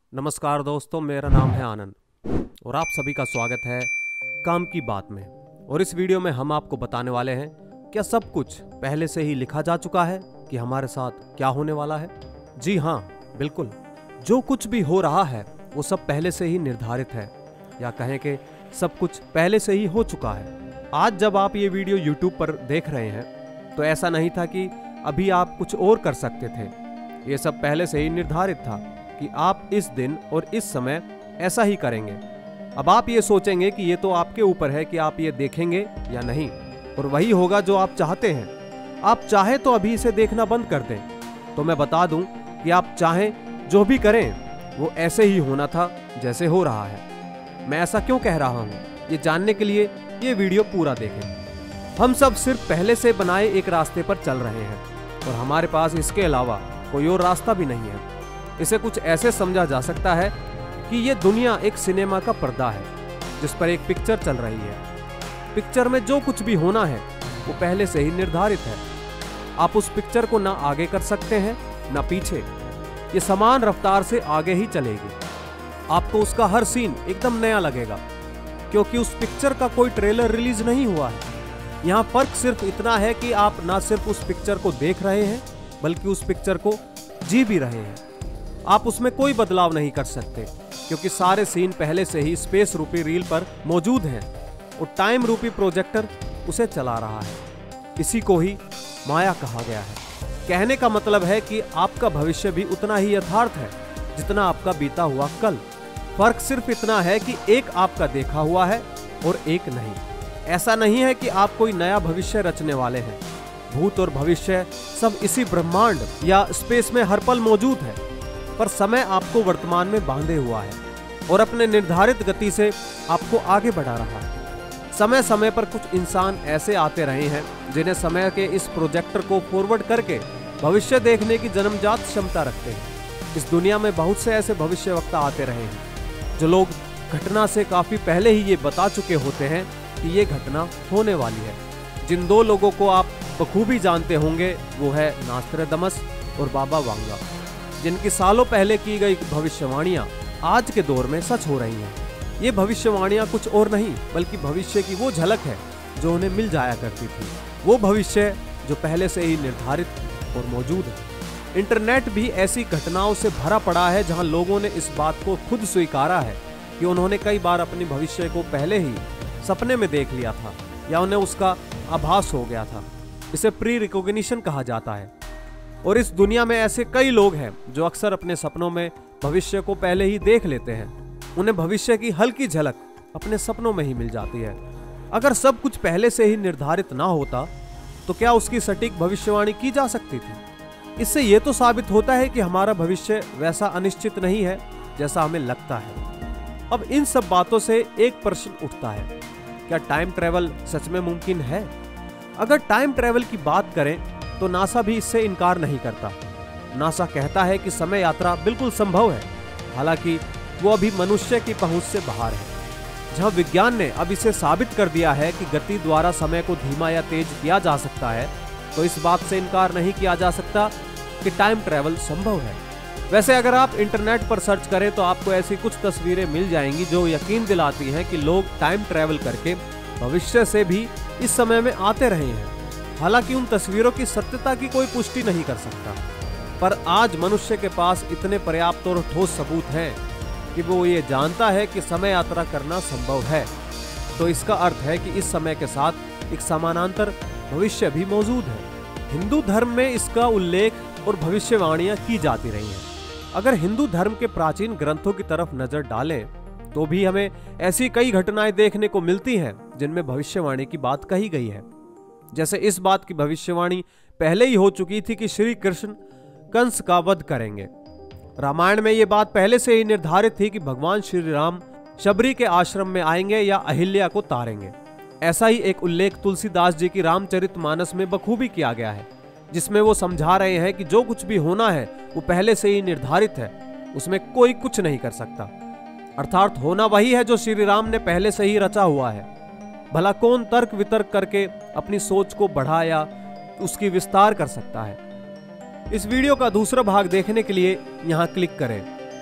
नमस्कार दोस्तों, मेरा नाम है आनंद और आप सभी का स्वागत है काम की बात में। और इस वीडियो में हम आपको बताने वाले हैं क्या सब कुछ पहले से ही लिखा जा चुका है कि हमारे साथ क्या होने वाला है। जी हाँ, बिल्कुल, जो कुछ भी हो रहा है वो सब पहले से ही निर्धारित है, या कहें कि सब कुछ पहले से ही हो चुका है। आज जब आप ये वीडियो YouTube पर देख रहे हैं तो ऐसा नहीं था कि अभी आप कुछ और कर सकते थे। ये सब पहले से ही निर्धारित था कि आप इस दिन और इस समय ऐसा ही करेंगे। अब आप ये सोचेंगे कि ये तो आपके ऊपर है कि आप ये देखेंगे या नहीं, और वही होगा जो आप चाहते हैं। आप चाहे तो अभी इसे देखना बंद कर दें, तो मैं बता दूं कि आप चाहें जो भी करें वो ऐसे ही होना था जैसे हो रहा है। मैं ऐसा क्यों कह रहा हूँ, ये जानने के लिए ये वीडियो पूरा देखें। हम सब सिर्फ पहले से बनाए एक रास्ते पर चल रहे हैं और हमारे पास इसके अलावा कोई और रास्ता भी नहीं है। इसे कुछ ऐसे समझा जा सकता है कि ये दुनिया एक सिनेमा का पर्दा है जिस पर एक पिक्चर चल रही है। पिक्चर में जो कुछ भी होना है वो पहले से ही निर्धारित है। आप उस पिक्चर को ना आगे कर सकते हैं ना पीछे, ये समान रफ्तार से आगे ही चलेगी। आपको उसका हर सीन एकदम नया लगेगा क्योंकि उस पिक्चर का कोई ट्रेलर रिलीज नहीं हुआ है। यहाँ फर्क सिर्फ इतना है कि आप ना सिर्फ उस पिक्चर को देख रहे हैं बल्कि उस पिक्चर को जी भी रहे हैं। आप उसमें कोई बदलाव नहीं कर सकते क्योंकि सारे सीन पहले से ही स्पेस रूपी रील पर मौजूद हैं और टाइम रूपी प्रोजेक्टर उसे चला रहा है। इसी को ही माया कहा गया है। कहने का मतलब है कि आपका भविष्य भी उतना ही यथार्थ है जितना आपका बीता हुआ कल। फर्क सिर्फ इतना है कि एक आपका देखा हुआ है और एक नहीं। ऐसा नहीं है कि आप कोई नया भविष्य रचने वाले हैं। भूत और भविष्य सब इसी ब्रह्मांड या स्पेस में हर पल मौजूद है, पर समय आपको वर्तमान में बांधे हुआ है और अपने निर्धारित गति से आपको आगे बढ़ा रहा है। समय समय पर कुछ इंसान ऐसे आते रहे हैं जिन्हें समय के इस प्रोजेक्टर को फॉरवर्ड करके भविष्य देखने की जन्मजात क्षमता रखते हैं। इस दुनिया में बहुत से ऐसे भविष्यवक्ता आते रहे हैं जो लोग घटना से काफी पहले ही ये बता चुके होते हैं कि ये घटना होने वाली है। जिन दो लोगों को आप बखूबी जानते होंगे वो है नास्ट्राडामस और बाबा वांगा, जिनकी सालों पहले की गई भविष्यवाणियां आज के दौर में सच हो रही हैं। ये भविष्यवाणियां कुछ और नहीं बल्कि भविष्य की वो झलक है जो उन्हें मिल जाया करती थी, वो भविष्य जो पहले से ही निर्धारित और मौजूद है। इंटरनेट भी ऐसी घटनाओं से भरा पड़ा है जहां लोगों ने इस बात को खुद स्वीकारा है कि उन्होंने कई बार अपने भविष्य को पहले ही सपने में देख लिया था या उन्हें उसका आभास हो गया था। इसे प्री रिकॉग्निशन कहा जाता है। और इस दुनिया में ऐसे कई लोग हैं जो अक्सर अपने सपनों में भविष्य को पहले ही देख लेते हैं। उन्हें भविष्य की हल्की झलक अपने सपनों में ही मिल जाती है। अगर सब कुछ पहले से ही निर्धारित ना होता तो क्या उसकी सटीक भविष्यवाणी की जा सकती थी? इससे यह तो साबित होता है कि हमारा भविष्य वैसा अनिश्चित नहीं है जैसा हमें लगता है। अब इन सब बातों से एक प्रश्न उठता है, क्या टाइम ट्रेवल सच में मुमकिन है? अगर टाइम ट्रेवल की बात करें तो नासा भी इससे इनकार नहीं करता। नासा कहता है कि समय यात्रा बिल्कुल संभव है, हालांकि वो अभी मनुष्य की पहुंच से बाहर है। जहां विज्ञान ने अब इसे साबित कर दिया है कि गति द्वारा समय को धीमा या तेज किया जा सकता है, तो इस बात से इनकार नहीं किया जा सकता कि टाइम ट्रेवल संभव है। वैसे अगर आप इंटरनेट पर सर्च करें तो आपको ऐसी कुछ तस्वीरें मिल जाएंगी जो यकीन दिलाती हैं कि लोग टाइम ट्रेवल करके भविष्य से भी इस समय में आते रहे हैं। हालांकि उन तस्वीरों की सत्यता की कोई पुष्टि नहीं कर सकता, पर आज मनुष्य के पास इतने पर्याप्त और ठोस सबूत हैं कि वो ये जानता है कि समय यात्रा करना संभव है। तो इसका अर्थ है कि इस समय के साथ एक समानांतर भविष्य भी मौजूद है। हिंदू धर्म में इसका उल्लेख और भविष्यवाणियां की जाती रही हैं। अगर हिंदू धर्म के प्राचीन ग्रंथों की तरफ नजर डालें तो भी हमें ऐसी कई घटनाएं देखने को मिलती हैं जिनमें भविष्यवाणी की बात कही गई है। जैसे इस बात की भविष्यवाणी पहले ही हो चुकी थी कि श्री कृष्ण कंस का वध करेंगे। रामायण में ये बात पहले से ही निर्धारित थी कि भगवान श्री राम शबरी के आश्रम में आएंगे या अहिल्या को तारेंगे। ऐसा ही एक उल्लेख तुलसीदास जी की रामचरितमानस में बखूबी किया गया है, जिसमें वो समझा रहे हैं कि जो कुछ भी होना है वो पहले से ही निर्धारित है, उसमें कोई कुछ नहीं कर सकता। अर्थात होना वही है जो श्री राम ने पहले से ही रचा हुआ है। भला कौन तर्क वितर्क करके अपनी सोच को बढ़ा या उसकी विस्तार कर सकता है? इस वीडियो का दूसरा भाग देखने के लिए यहाँ क्लिक करें।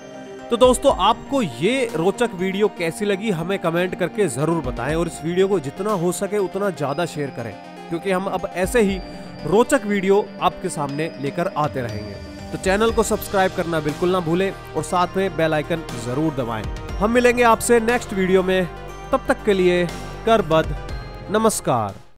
तो दोस्तों आपको ये रोचक वीडियो कैसी लगी हमें कमेंट करके जरूर बताएं और इस वीडियो को जितना हो सके उतना ज्यादा शेयर करें, क्योंकि हम अब ऐसे ही रोचक वीडियो आपके सामने लेकर आते रहेंगे। तो चैनल को सब्सक्राइब करना बिल्कुल ना भूलें और साथ में बेल आइकन जरूर दबाएं। हम मिलेंगे आपसे नेक्स्ट वीडियो में, तब तक के लिए करबद्ध नमस्कार।